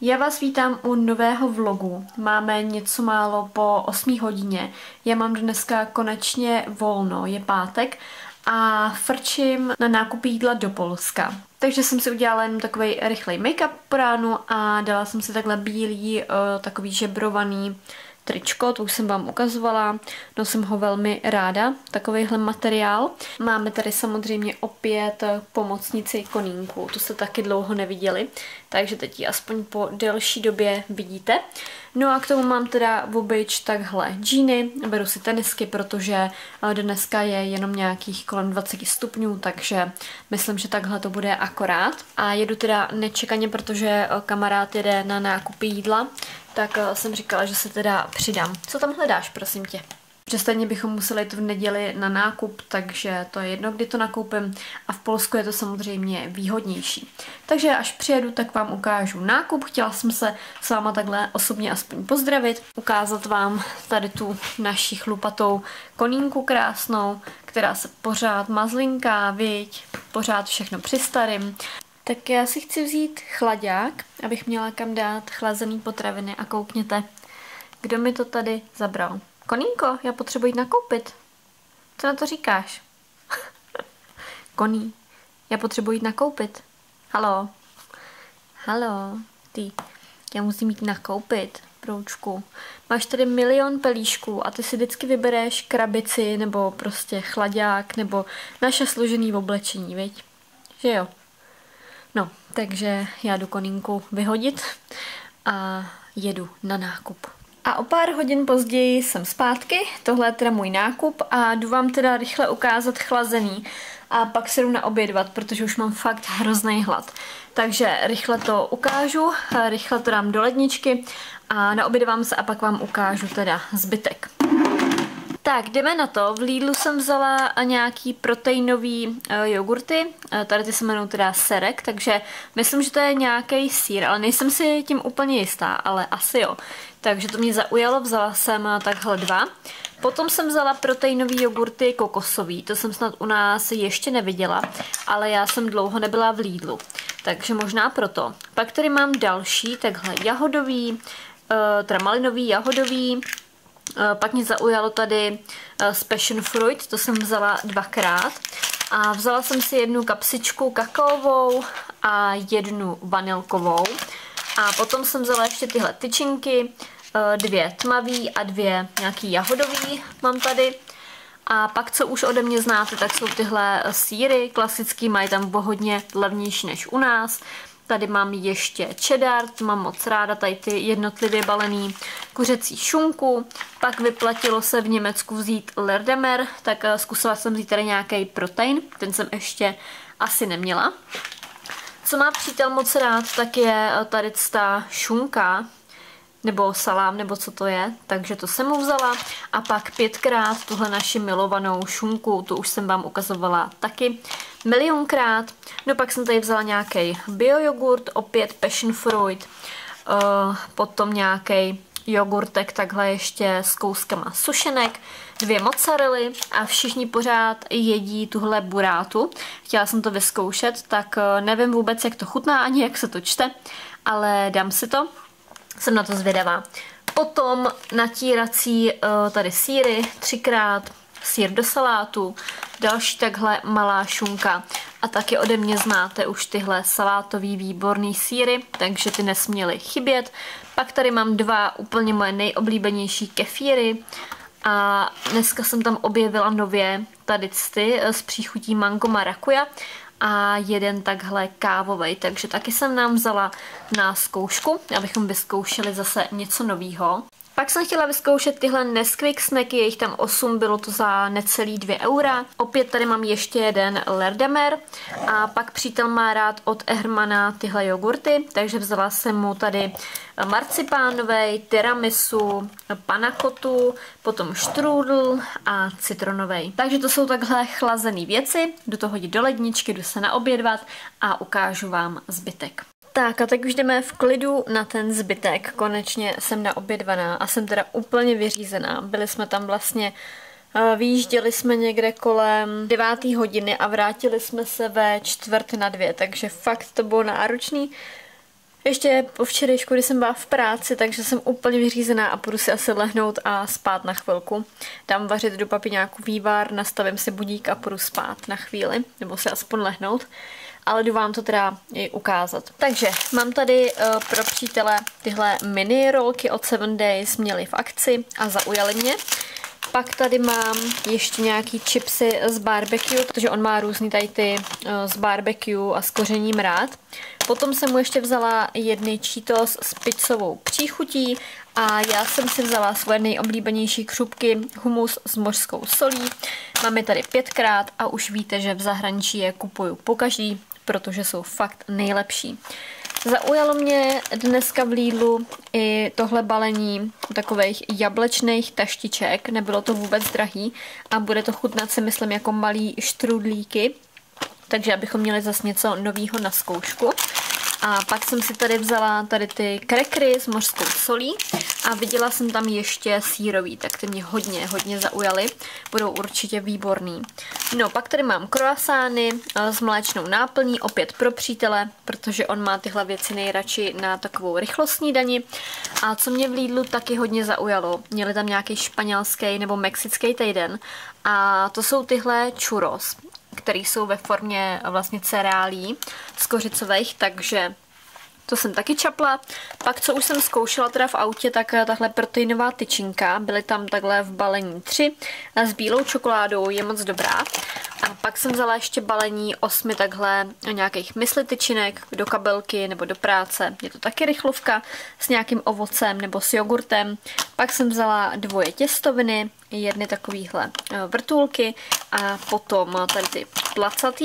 Já vás vítám u nového vlogu. Máme něco málo po 8 hodině. Já mám dneska konečně volno, je pátek a frčím na nákup jídla do Polska. Takže jsem si udělala jen takový rychlej make-up po ránu a dala jsem si takhle bílý, takový žebrovaný tričko, to už jsem vám ukazovala, nosím ho velmi ráda, takovýhle materiál. Máme tady samozřejmě opět pomocnici konínku, tu jste taky dlouho neviděli, takže teď ji aspoň po delší době vidíte. No a k tomu mám teda v obyč takhle džíny, beru si tenisky, protože dneska je jenom nějakých kolem 20 stupňů, takže myslím, že takhle to bude akorát. A jedu teda nečekaně, protože kamarád jede na nákup jídla, tak jsem říkala, že se teda přidám. Co tam hledáš, prosím tě? Přestejně bychom museli jít v neděli na nákup, takže to je jedno, kdy to nakoupím a v Polsku je to samozřejmě výhodnější. Takže až přijedu, tak vám ukážu nákup. Chtěla jsem se s váma takhle osobně aspoň pozdravit, ukázat vám tady tu naši chlupatou konínku krásnou, která se pořád mazlinká, viď, pořád všechno při starým. Tak já si chci vzít chlaďák, abych měla kam dát chlazený potraviny a koukněte, kdo mi to tady zabral. Konínko, já potřebuji jít nakoupit. Co na to říkáš? Koní, já potřebuji jít nakoupit. Haló. Haló, ty. Já musím jít nakoupit, broučku. Máš tady milion pelíšků a ty si vždycky vybereš krabici nebo prostě chlaďák nebo naše složený oblečení, viď? Že jo? No, takže já jdu konínku vyhodit a jedu na nákup. A o pár hodin později jsem zpátky, tohle je teda můj nákup a jdu vám teda rychle ukázat chlazený a pak se jdu naobědvat, protože už mám fakt hrozný hlad. Takže rychle to ukážu, rychle to dám do ledničky a naobědvám se a pak vám ukážu teda zbytek. Tak, jdeme na to. V Lidlu jsem vzala nějaký proteinový jogurty, tady ty se jmenují teda Serek, takže myslím, že to je nějaký sýr, ale nejsem si tím úplně jistá, ale asi jo. Takže to mě zaujalo, vzala jsem takhle 2. Potom jsem vzala proteinový jogurty kokosový, to jsem snad u nás ještě neviděla, ale já jsem dlouho nebyla v Lidlu, takže možná proto. Pak tady mám další, takhle jahodový, teda malinový, jahodový. Pak mě zaujalo tady z passion fruit, to jsem vzala 2krát. A vzala jsem si jednu kapsičku kakaovou a jednu vanilkovou. A potom jsem vzala ještě tyhle tyčinky, 2 tmavý a 2 nějaký jahodový mám tady. A pak, co už ode mě znáte, tak jsou tyhle sýry klasický, mají tam hodně levnější než u nás. Tady mám ještě cheddar, to mám moc ráda, tady ty jednotlivě balený kuřecí šunku. Pak vyplatilo se v Německu vzít Lerdemer, tak zkusila jsem vzít tady nějaký protein, ten jsem ještě asi neměla. Co má přítel moc rád, tak je tady ta šunka, nebo salám, nebo co to je, takže to jsem mu vzala. A pak 5krát tuhle naši milovanou šunku, tu už jsem vám ukazovala taky milionkrát. No pak jsem tady vzala nějaký biojogurt, opět passion fruit, potom nějaký jogurtek takhle ještě s kouskama sušenek, 2 mozzarelly a všichni pořád jedí tuhle burátu. Chtěla jsem to vyzkoušet, tak nevím vůbec, jak to chutná, ani jak se to čte, ale dám si to. Jsem na to zvědavá. Potom natírací tady sýry, 3krát, sýr do salátu, další takhle malá šunka a taky ode mě znáte už tyhle salátový výborný sýry, takže ty nesměly chybět. Pak tady mám 2 úplně moje nejoblíbenější kefíry a dneska jsem tam objevila nově tady ty s příchutí mango marakuja a jeden takhle kávovej, takže taky jsem nám vzala na zkoušku, abychom vyzkoušeli zase něco novýho. Pak jsem chtěla vyzkoušet tyhle Nesquik snacky, je jich tam 8, bylo to za necelý 2 eura. Opět tady mám ještě jeden Lerdemer a pak přítel má rád od Ehrmana tyhle jogurty, takže vzala jsem mu tady marcipánovej, tiramisu, panakotu, potom štrůdl a citronovej. Takže to jsou takhle chlazené věci, jdu to hodit do ledničky, jdu se naobědvat a ukážu vám zbytek. Tak a teď už jdeme v klidu na ten zbytek. Konečně jsem naobědvaná a jsem teda úplně vyřízená. Byli jsme tam vlastně, vyjížděli jsme někde kolem 9. hodiny a vrátili jsme se ve 1:45, takže fakt to bylo náročný. Ještě po včerejšku, kdy jsem byla v práci, takže jsem úplně vyřízená a půjdu si asi lehnout a spát na chvilku. Dám vařit do papiňáku vývar, nastavím si budík a půjdu spát na chvíli, nebo si aspoň lehnout. Ale jdu vám to teda i ukázat. Takže mám tady pro přítele tyhle mini rolky od 7 Days, měly v akci a zaujaly mě. Pak tady mám ještě nějaký chipsy z barbecue, protože on má různý tady ty z barbecue a s kořením rád. Potom jsem mu ještě vzala jedny Cheetos s pizzovou příchutí a já jsem si vzala svoje nejoblíbenější křupky humus s mořskou solí. Mám je tady 5krát a už víte, že v zahraničí je kupuju pokaždý, protože jsou fakt nejlepší. Zaujalo mě dneska v Lidlu i tohle balení takových jablečných taštiček, nebylo to vůbec drahý a bude to chutnat si myslím jako malý štrudlíky, takže abychom měli zase něco nového na zkoušku. A pak jsem si tady vzala tady ty krekry s mořskou solí a viděla jsem tam ještě sýrový, tak ty mě hodně zaujaly. Budou určitě výborný. No, pak tady mám croissány s mléčnou náplní, opět pro přítele, protože on má tyhle věci nejradši na takovou rychlostní dani. A co mě v Lidlu taky hodně zaujalo, měli tam nějaký španělský nebo mexický týden a to jsou tyhle churros, které jsou ve formě vlastně cereálí z kořicových, takže to jsem taky čapla. Pak, co už jsem zkoušela teda v autě, tak tahle proteinová tyčinka, byly tam takhle v balení 3 s bílou čokoládou, je moc dobrá. A pak jsem vzala ještě balení 8 takhle nějakých mysli tyčinek do kabelky nebo do práce. Je to taky rychlovka s nějakým ovocem nebo s jogurtem. Pak jsem vzala 2 těstoviny, jedny takovýhle vrtulky a potom tady ty placatý.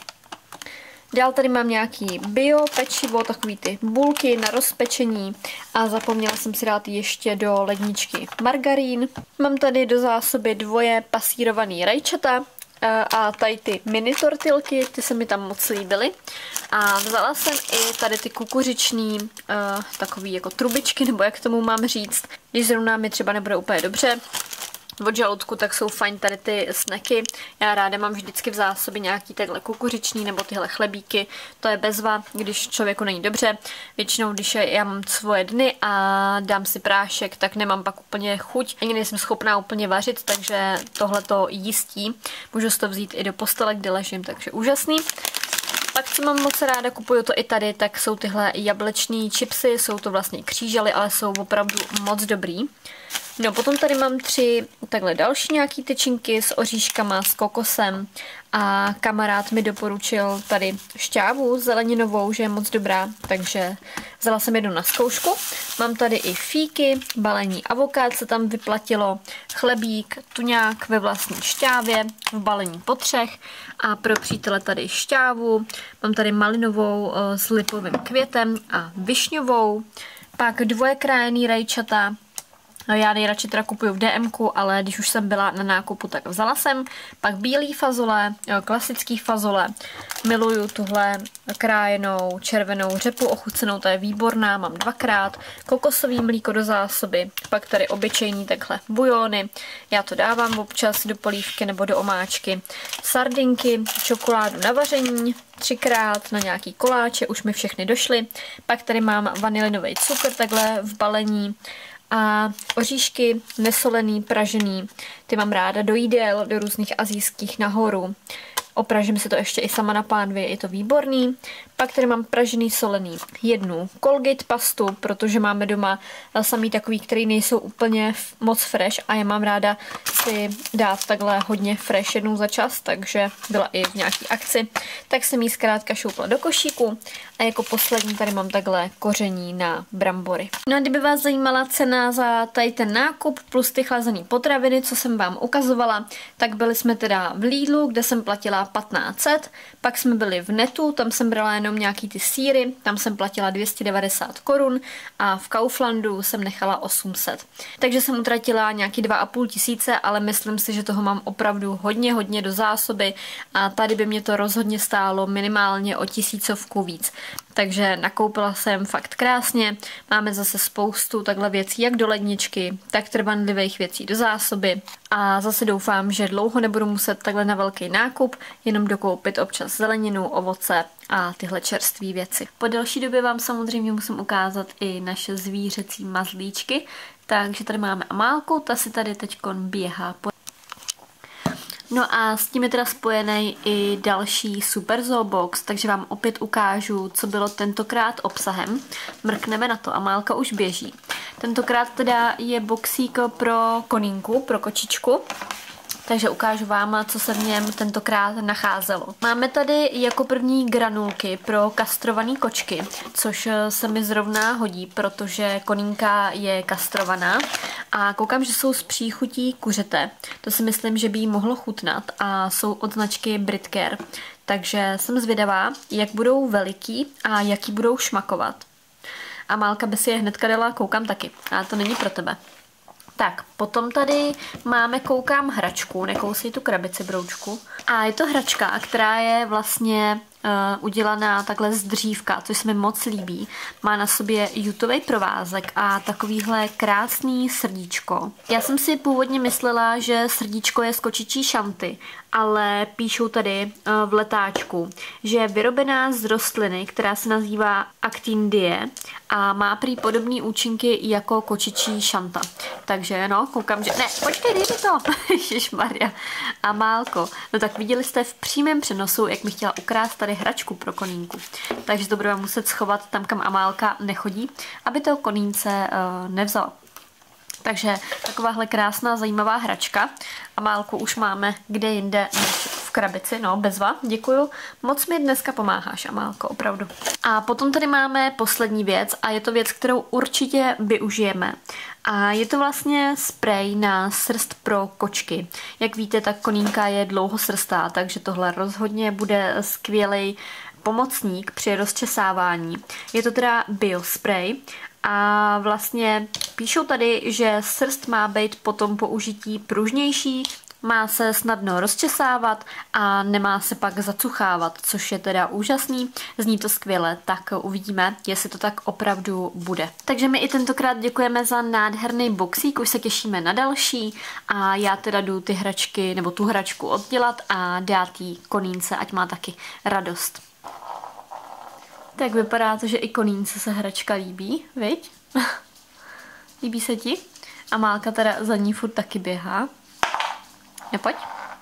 Dál tady mám nějaký bio pečivo, takový ty bulky na rozpečení a zapomněla jsem si dát ještě do ledničky margarín. Mám tady do zásoby 2 pasírovaný rajčata a tady ty mini tortilky, ty se mi tam moc líbily. A vzala jsem i tady ty kukuřiční takový jako trubičky, nebo jak tomu mám říct, když zrovna mi třeba nebude úplně dobře od žaludku, tak jsou fajn tady ty snacky. Já ráda mám vždycky v zásobě nějaký takhle kukuřiční nebo tyhle chlebíky. To je bezva, když člověku není dobře. Většinou, když já mám svoje dny a dám si prášek, tak nemám pak úplně chuť. Ani nejsem schopná úplně vařit, takže tohle to jistí. Můžu si to vzít i do postele, kde ležím, takže úžasný. Pak, co mám moc ráda, kupuju to i tady, tak jsou tyhle jablečný chipsy, jsou to vlastně křížely, ale jsou opravdu moc dobrý. No, potom tady mám 3 takhle další nějaký tyčinky s oříškama, s kokosem a kamarád mi doporučil tady šťávu zeleninovou, že je moc dobrá, takže vzala jsem jednu na zkoušku. Mám tady i fíky, balení avokád se tam vyplatilo, chlebík, tuňák ve vlastní šťávě, v balení po 3 a pro přítele tady šťávu. Mám tady malinovou s lipovým květem a višňovou, pak 2 krájený rajčata. Já nejradši teda kupuju v DMku, ale když už jsem byla na nákupu, tak vzala jsem. Pak bílý fazole, klasický fazole. Miluju tuhle krájenou červenou řepu ochucenou, ta je výborná, mám 2krát. Kokosový mlíko do zásoby, pak tady obyčejný takhle bujony. Já to dávám občas do polívky nebo do omáčky. Sardinky, čokoládu na vaření, 3krát na nějaký koláče, už mi všechny došly. Pak tady mám vanilinový cukr takhle v balení. A oříšky nesolený, pražený, ty mám ráda do jídel, do různých asijských nahoru. Opražím si to ještě i sama na pánvi, je to výborný. Pak tady mám pražený solený, jednu Colgate pastu, protože máme doma samý takový, který nejsou úplně moc fresh a já mám ráda si dát takhle hodně fresh jednou za čas, takže byla i v nějaký akci. Tak jsem jí zkrátka šoupla do košíku a jako poslední tady mám takhle koření na brambory. No a kdyby vás zajímala cena za tady ten nákup plus ty chlazený potraviny, co jsem vám ukazovala, tak byli jsme teda v Lidlu, kde jsem platila 1500, pak jsme byli v Netu, tam jsem brala jenom nějaký ty sýry, tam jsem platila 290 korun a v Kauflandu jsem nechala 800. Takže jsem utratila nějaký 2,5 tisíce, ale myslím si, že toho mám opravdu hodně do zásoby a tady by mě to rozhodně stálo minimálně o 1000 víc. Takže nakoupila jsem fakt krásně, máme zase spoustu takhle věcí jak do ledničky, tak trvanlivých věcí do zásoby a zase doufám, že dlouho nebudu muset takhle na velký nákup, jenom dokoupit občas zeleninu, ovoce a tyhle čerstvé věci. Po delší době vám samozřejmě musím ukázat i naše zvířecí mazlíčky, takže tady máme Amálku, ta si tady teďkon běhá po. No a s tím je teda spojený i další Super Zoo Box, takže vám opět ukážu, co bylo tentokrát obsahem. Mrkneme na to, Amálka už běží. Tentokrát teda je boxík pro konínku, pro kočičku. Takže ukážu vám, co se v něm tentokrát nacházelo. Máme tady jako první granulky pro kastrované kočky, což se mi zrovna hodí, protože konínka je kastrovaná a koukám, že jsou z příchutí kuřete. To si myslím, že by jí mohlo chutnat a jsou od značky Britcare. Takže jsem zvědavá, jak budou veliký a jaký budou šmakovat. A Málka by si je hnedka dala, koukám taky, ale to není pro tebe. Tak, potom tady máme, koukám, hračku, nekousej tu krabici, broučku. A je to hračka, která je vlastně udělaná takhle z dřívka, což se mi moc líbí. Má na sobě jutový provázek a takovýhle krásný srdíčko. Já jsem si původně myslela, že srdíčko je z kočičí šanty, ale píšou tady v letáčku, že je vyrobená z rostliny, která se nazývá Actinidae a má prý podobné účinky jako kočičí šanta. Takže no, koukám, že... Ne, počkej, dej mi to! Ježišmarja. Amálko. No tak viděli jste v přímém přenosu, jak mi chtěla ukrást tady hračku pro konínku. Takže to budeme muset schovat tam, kam Amálka nechodí, aby to konínce nevzala. Takže takováhle krásná, zajímavá hračka. Amálku už máme kde jinde než v krabici, no bezva, děkuju. Moc mi dneska pomáháš, Amálko, opravdu. A potom tady máme poslední věc a je to věc, kterou určitě využijeme. A je to vlastně sprej na srst pro kočky. Jak víte, tak konínka je dlouhosrstá, takže tohle rozhodně bude skvělý pomocník při rozčesávání. Je to teda biospray a vlastně píšou tady, že srst má být po tom použití pružnější, má se snadno rozčesávat a nemá se pak zacuchávat, což je teda úžasný, zní to skvěle, tak uvidíme, jestli to tak opravdu bude. Takže my i tentokrát děkujeme za nádherný boxík, už se těšíme na další a já teda jdu ty hračky, nebo tu hračku oddělat a dát jí konínce, ať má taky radost. Tak vypadá to, že i konínce se hračka líbí, viď? Líbí se ti? A Málka teda za ní furt taky běhá. Nepojď.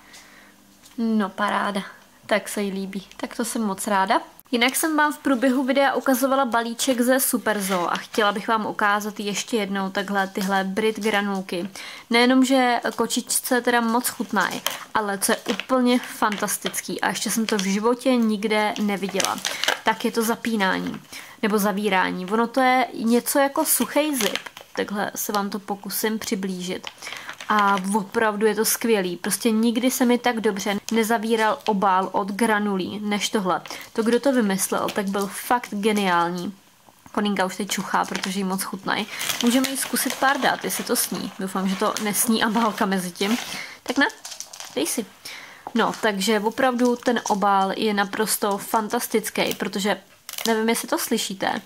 No paráda. Tak se jí líbí. Tak to jsem moc ráda. Jinak jsem vám v průběhu videa ukazovala balíček ze Super Zoo a chtěla bych vám ukázat ještě jednou takhle tyhle Brit granulky. Nejenom, že kočičce teda moc chutnají, ale co je úplně fantastický a ještě jsem to v životě nikde neviděla, tak je to zapínání nebo zavírání. Ono to je něco jako suchý zip. Takhle se vám to pokusím přiblížit. A opravdu je to skvělý. Prostě nikdy se mi tak dobře nezavíral obal od granulí než tohle. To, kdo to vymyslel, tak byl fakt geniální. Konínka už teď čuchá, protože jí moc chutnají. Můžeme jí zkusit pár dát, jestli to sní. Doufám, že to nesní Amálka mezi tím. Tak ne? Dej si. No, takže opravdu ten obal je naprosto fantastický, protože nevím, jestli to slyšíte.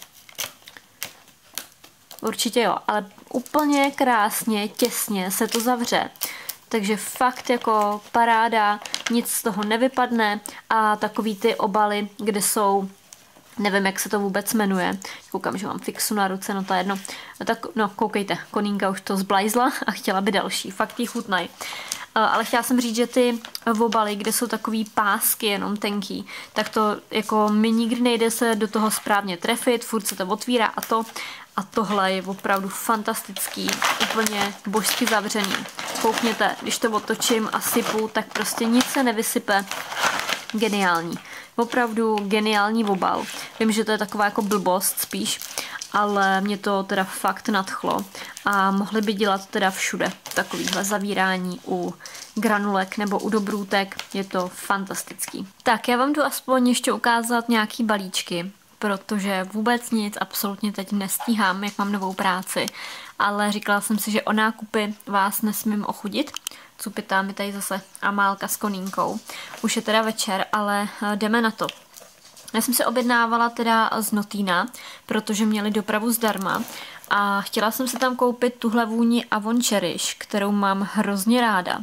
Určitě jo, ale úplně krásně, těsně se to zavře. Takže fakt jako paráda, nic z toho nevypadne a takový ty obaly, kde jsou, nevím, jak se to vůbec jmenuje. Koukám, že mám fixu na ruce, no to je jedno. No tak, no koukejte, konínka už to zblajzla a chtěla by další, fakt jí chutnají. Ale chtěla jsem říct, že ty obaly, kde jsou takový pásky jenom tenký, tak to jako mi nikdy nejde se do toho správně trefit, furt se to otvírá a tohle je opravdu fantastický, úplně božsky zavřený. Koukněte, když to otočím a sypu, tak prostě nic se nevysype. Geniální. Opravdu geniální obal. Vím, že to je taková jako blbost spíš, ale mě to teda fakt nadchlo a mohli by dělat teda všude takovýhle zavírání u granulek nebo u dobrůtek, je to fantastický. Tak já vám tu aspoň ještě ukázat nějaký balíčky, protože vůbec nic absolutně teď nestíhám, jak mám novou práci, ale říkala jsem si, že o nákupy vás nesmím ochudit. Cupitá mi tady zase Amálka s konínkou. Už je teda večer, ale jdeme na to. Já jsem se objednávala teda z Notýna, protože měli dopravu zdarma a chtěla jsem si tam koupit tuhle vůni Avon Cherish, kterou mám hrozně ráda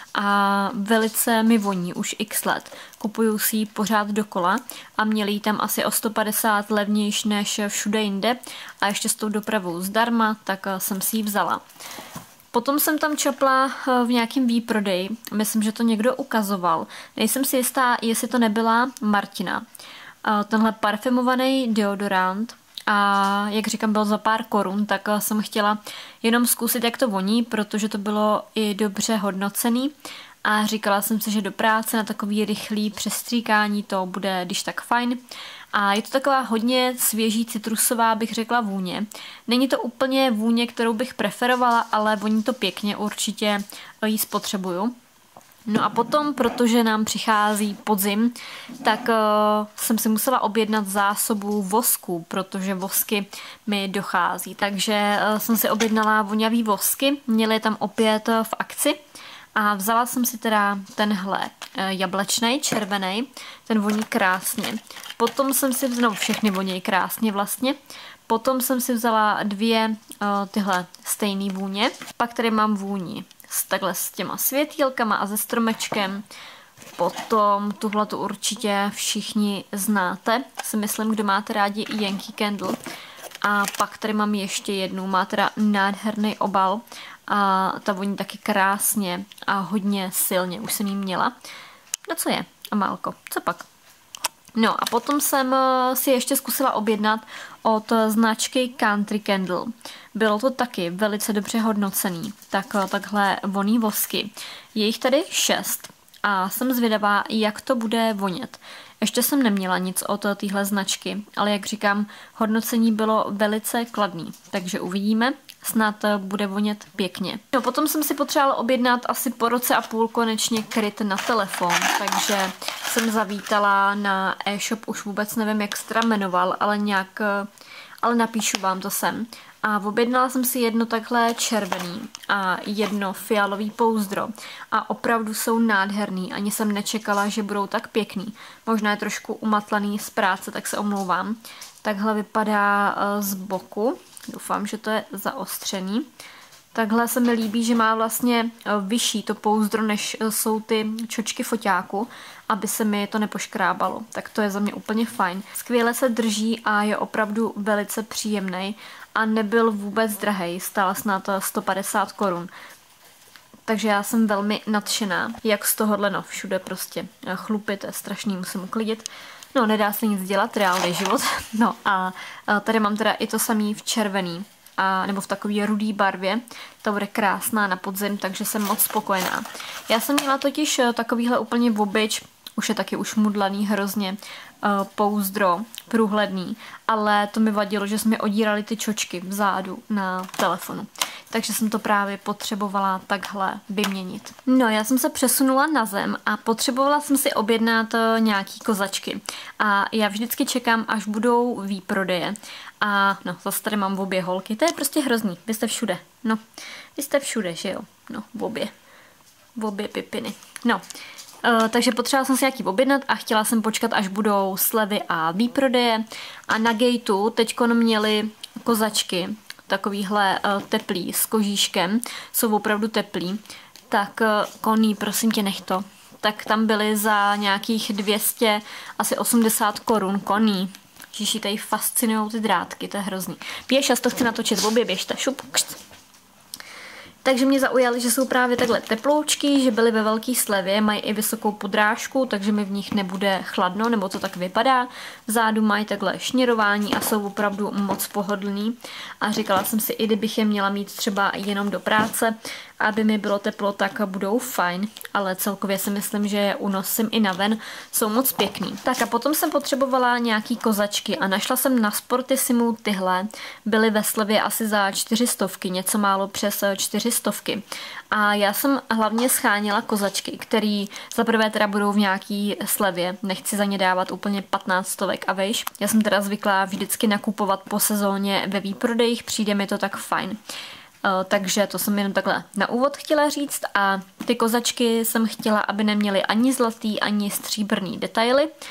a velice mi voní už x let. Kupuju si ji pořád dokola a měli ji tam asi o 150 levnější než všude jinde a ještě s tou dopravou zdarma, tak jsem si ji vzala. Potom jsem tam čapla v nějakém výprodeji, myslím, že to někdo ukazoval. Nejsem si jistá, jestli to nebyla Martina. Tenhle parfumovaný deodorant a jak říkám, byl za pár korun, tak jsem chtěla jenom zkusit, jak to voní, protože to bylo i dobře hodnocený a říkala jsem si, že do práce na takový rychlý přestříkání to bude když tak fajn. A je to taková hodně svěží citrusová, bych řekla, vůně. Není to úplně vůně, kterou bych preferovala, ale voní to pěkně, určitě ji spotřebuju. No a potom, protože nám přichází podzim, tak jsem si musela objednat zásobu vosku, protože vosky mi dochází. Takže jsem si objednala voňavý vosky, měly je tam opět v akci. A vzala jsem si teda tenhle jablečnej, červený, ten voní krásně. Potom jsem si vzala, všechny voní krásně vlastně. Potom jsem si vzala dvě tyhle stejné vůně. Pak tady mám vůni takhle s těma světýlkama a se stromečkem. Potom tuhle tu určitě všichni znáte. Si myslím, kdo máte rádi Yankee Candle. A pak tady mám ještě jednu, má teda nádherný obal a ta voní taky krásně a hodně silně, už jsem ji měla. No co je, Amálko, co pak? No a potom jsem si ještě zkusila objednat od značky Country Candle. Bylo to taky velice dobře hodnocený, takhle voný vosky. Je jich tady 6 a jsem zvědavá, jak to bude vonět. Ještě jsem neměla nic od téhle značky, ale jak říkám, hodnocení bylo velice kladný, takže uvidíme, snad bude vonět pěkně. No, potom jsem si potřebovala objednat asi po roce a půl konečně kryt na telefon, takže jsem zavítala na e-shop, už vůbec nevím, jak se teda jmenoval, ale napíšu vám to sem. A objednala jsem si jedno takhle červený a jedno fialový pouzdro. A opravdu jsou nádherný, ani jsem nečekala, že budou tak pěkný. Možná je trošku umatlaný z práce, tak se omlouvám. Takhle vypadá z boku. Doufám, že to je zaostřený. Takhle se mi líbí, že má vlastně vyšší to pouzdro, než jsou ty čočky foťáku, aby se mi to nepoškrábalo. Tak to je za mě úplně fajn. Skvěle se drží a je opravdu velice příjemný a nebyl vůbec drahej, stál snad 150 korun. Takže já jsem velmi nadšená, jak z tohohle, no všude prostě chlupy, to je strašný, musím uklidit. No, nedá se nic dělat, reálný život. No a tady mám teda i to samý v červený, nebo v takové rudé barvě. To bude krásná na podzim, takže jsem moc spokojená. Já jsem měla totiž takovýhle úplně obyč, už je taky ušmudlaný hrozně, pouzdro, průhledný, ale to mi vadilo, že jsme odírali ty čočky vzadu na telefonu. Takže jsem to právě potřebovala takhle vyměnit. No, já jsem se přesunula na zem a potřebovala jsem si objednat nějaký kozačky. A já vždycky čekám, až budou výprodeje. A no, zase tady mám obě holky. To je prostě hrozný. Vy jste všude. No, vy jste všude, že jo? No, obě pipiny. No, takže potřebovala jsem si nějaký objednat a chtěla jsem počkat, až budou slevy a výprodeje. A na Gateu teďkon měli kozačky, takovýhle teplý s kožíškem, jsou opravdu teplý. Tak koní, prosím tě, nech to. Tak tam byly za nějakých 200, asi 80 korun koní. Ježiši, tady fascinujou ty drátky, to je hrozný. Běž, já to chci natočit, obě běžte, šup, kšt. Takže mě zaujaly, že jsou právě takhle teploučky, že byly ve velké slevě, mají i vysokou podrážku, takže mi v nich nebude chladno, nebo to tak vypadá. Vzadu mají takhle šněrování a jsou opravdu moc pohodlný. A říkala jsem si, i kdybych je měla mít třeba jenom do práce, aby mi bylo teplo, tak budou fajn, ale celkově si myslím, že je unosím i naven, jsou moc pěkný. Tak a potom jsem potřebovala nějaký kozačky a našla jsem na Sportissimu tyhle, byly ve slevě asi za 400, něco málo přes 400. A já jsem hlavně scháněla kozačky, které zaprvé teda budou v nějaký slevě, nechci za ně dávat úplně 15 stovek a vejš. Já jsem teda zvyklá vždycky nakupovat po sezóně ve výprodejích, přijde mi to tak fajn. Takže to jsem jenom takhle na úvod chtěla říct a ty kozačky jsem chtěla, aby neměly ani zlatý, ani stříbrný detaily.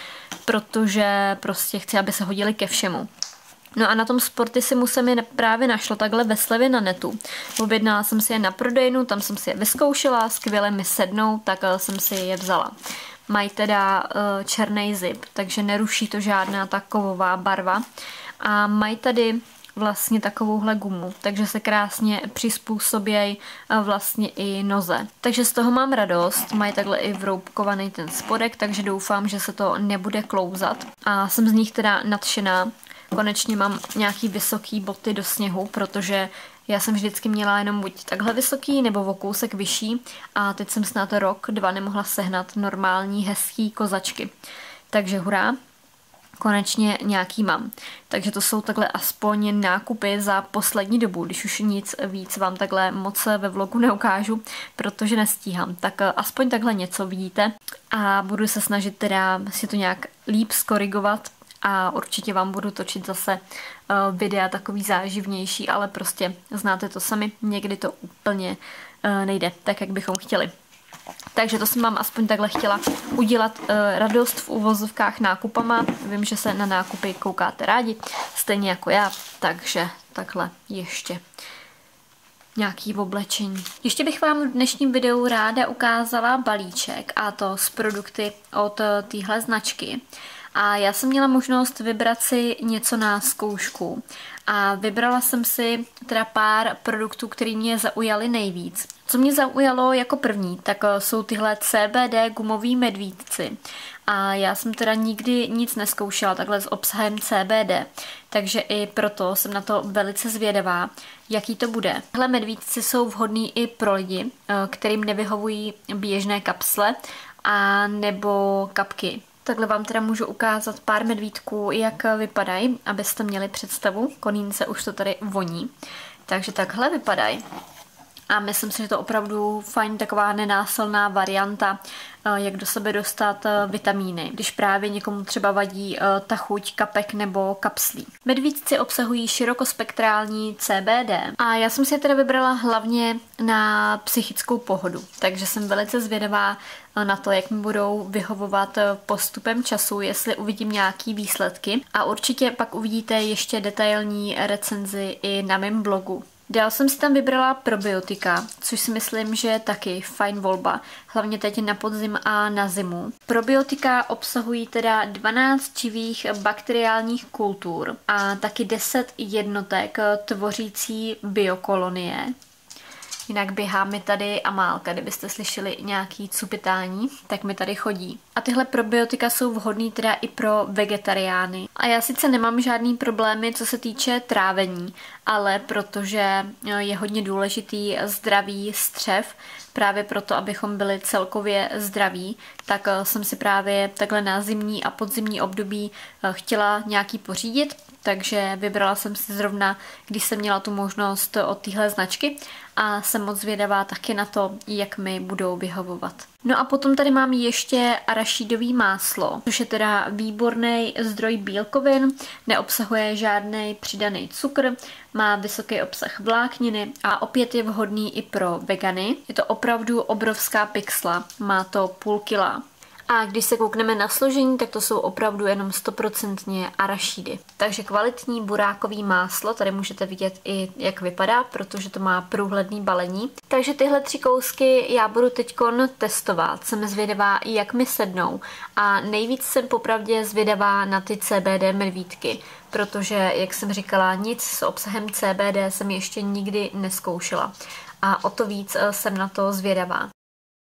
protože prostě chci, aby se hodily ke všemu. No a na tom Sportissimo se mi právě našlo takhle ve slevě na netu. Objednala jsem si je na prodejnu, tam jsem si je vyzkoušela, skvěle mi sednou, tak jsem si je vzala. Mají teda černý zip, takže neruší to žádná ta kovová barva. A mají tady vlastně takovouhle gumu, takže se krásně přizpůsobějí vlastně i noze. Takže z toho mám radost, mají takhle i vroubkovaný ten spodek, takže doufám, že se to nebude klouzat. A jsem z nich teda nadšená. Konečně mám nějaký vysoký boty do sněhu, protože já jsem vždycky měla jenom buď takhle vysoký, nebo o kousek vyšší a teď jsem snad rok, 2 nemohla sehnat normální, hezký kozačky. Takže hurá, konečně nějaký mám. Takže to jsou takhle aspoň nákupy za poslední dobu, když už nic víc vám takhle moc ve vlogu neukážu, protože nestíhám. Tak aspoň takhle něco vidíte a budu se snažit teda si to nějak líp skorigovat, a určitě vám budu točit zase videa takový záživnější, ale prostě znáte to sami, někdy to úplně nejde tak, jak bychom chtěli. Takže to jsem vám aspoň takhle chtěla udělat radost v uvozovkách nákupama. Vím, že se na nákupy koukáte rádi, stejně jako já, takže takhle ještě nějaký oblečení. Ještě bych vám v dnešním videu ráda ukázala balíček, a to s produkty od téhle značky. A já jsem měla možnost vybrat si něco na zkoušku a vybrala jsem si teda pár produktů, které mě zaujaly nejvíc. Co mě zaujalo jako první, tak jsou tyhle CBD gumoví medvídci. A já jsem teda nikdy nic neskoušela takhle s obsahem CBD, takže i proto jsem na to velice zvědavá, jaký to bude. Tyhle medvídci jsou vhodný i pro lidi, kterým nevyhovují běžné kapsle a nebo kapky. Takhle vám teda můžu ukázat pár medvídků, jak vypadají, abyste měli představu. Konínce už to tady voní. Takže takhle vypadají. A myslím si, že to opravdu fajn taková nenásilná varianta, jak do sebe dostat vitamíny, když právě někomu třeba vadí ta chuť kapek nebo kapslí. Medvídci obsahují širokospektrální CBD a já jsem si je teda vybrala hlavně na psychickou pohodu, takže jsem velice zvědavá na to, jak mi budou vyhovovat postupem času, jestli uvidím nějaký výsledky a určitě pak uvidíte ještě detailní recenzi i na mém blogu. Dál jsem si tam vybrala probiotika, což si myslím, že je taky fajn volba, hlavně teď na podzim a na zimu. Probiotika obsahují teda 12 živých bakteriálních kultur a taky 10 jednotek tvořící biokolonie. Jinak běhá mi tady Amálka, kdybyste slyšeli nějaký cupitání, tak mi tady chodí. A tyhle probiotika jsou vhodný teda i pro vegetariány. A já sice nemám žádný problémy, co se týče trávení, ale protože je hodně důležitý zdravý střev, právě proto, abychom byli celkově zdraví, tak jsem si právě takhle na zimní a podzimní období chtěla nějaký pořídit, takže vybrala jsem si zrovna, když jsem měla tu možnost od téhle značky a jsem moc zvědavá taky na to, jak mi budou vyhovovat. No a potom tady mám ještě arašídový máslo, což je teda výborný zdroj bílkovin, neobsahuje žádný přidaný cukr, má vysoký obsah vlákniny a opět je vhodný i pro vegany. Je to opravdu obrovská pixla, má to půl kila. A když se koukneme na složení, tak to jsou opravdu jenom 100% arašídy. Takže kvalitní burákový máslo, tady můžete vidět i jak vypadá, protože to má průhledný balení. Takže tyhle 3 kousky já budu teďkon testovat, jsem zvědavá, jak mi sednou. A nejvíc jsem popravdě zvědavá na ty CBD medvídky, protože, jak jsem říkala, nic s obsahem CBD jsem ještě nikdy neskoušela. A o to víc jsem na to zvědavá.